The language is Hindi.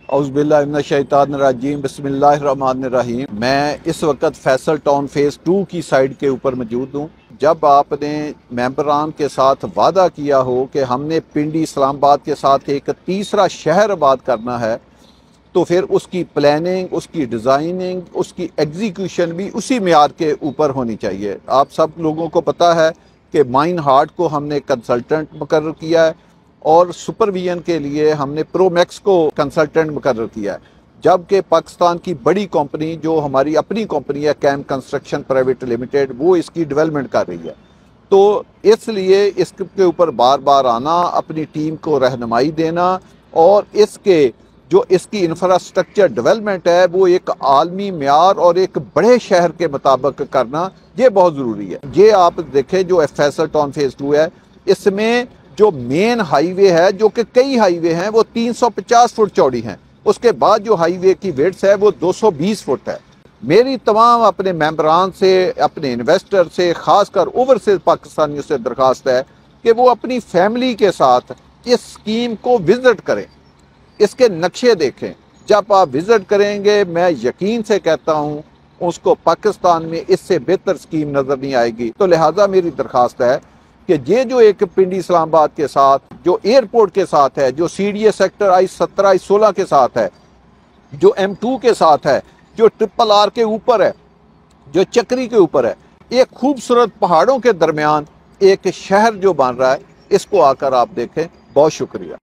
औज़ुबिल्लाहिमिनश्शैतानिर्रजीम बिस्मिल्लाहिर्रहमानिर्रहीम। मैं इस वक्त फैसल टाउन फेज़ 2 की साइड के ऊपर मौजूद हूँ। जब आपने मेंबरान के साथ वादा किया हो कि हमने पिंडी इस्लामाबाद के साथ एक तीसरा शहर आबाद करना है, तो फिर उसकी प्लानिंग, उसकी डिज़ाइनिंग, उसकी एग्जीक्यूशन भी उसी मेयार के ऊपर होनी चाहिए। आप सब लोगों को पता है कि माइन हार्ट को हमने कंसल्टेंट मुकर्रर किया है और सुपरविजन के लिए हमने प्रोमैक्स को कंसल्टेंट मुकर्रर किया है। जबकि पाकिस्तान की बड़ी कंपनी जो हमारी अपनी कंपनी है कैम कंस्ट्रक्शन प्राइवेट लिमिटेड, वो इसकी डेवलपमेंट कर रही है। तो इसलिए इसके ऊपर बार बार आना, अपनी टीम को रहनुमाई देना और इसकी इंफ्रास्ट्रक्चर डेवलपमेंट है वो एक आलमी म्यार और एक बड़े शहर के मुताबिक करना, ये बहुत ज़रूरी है। ये आप देखें जो फैसल टाउन फेज़ 2 है, इसमें जो मेन हाईवे है, जो कि कई हाईवे हैं, वो 350 फुट चौड़ी हैं। उसके बाद जो हाईवे की विड्थ है वो 220 फुट है। मेरी तमाम अपने मेंबरान से, अपने इन्वेस्टर से, खासकर ओवरसीज पाकिस्तानियों से दरख्वास्त है कि वो अपनी फैमिली के साथ इस स्कीम को विजिट करें, इसके नक्शे देखें। जब आप विजिट करेंगे, मैं यकीन से कहता हूँ उसको पाकिस्तान में इससे बेहतर स्कीम नज़र नहीं आएगी। तो लिहाजा मेरी दरख्वास्त है कि ये जो एक पिंडी इस्लामाबाद के साथ, जो एयरपोर्ट के साथ है, जो CDA सेक्टर I-17 I-16 के साथ है, जो M2 के साथ है, जो RRR के ऊपर है, जो चक्री के ऊपर है, एक खूबसूरत पहाड़ों के दरमियान एक शहर जो बन रहा है, इसको आकर आप देखें। बहुत शुक्रिया।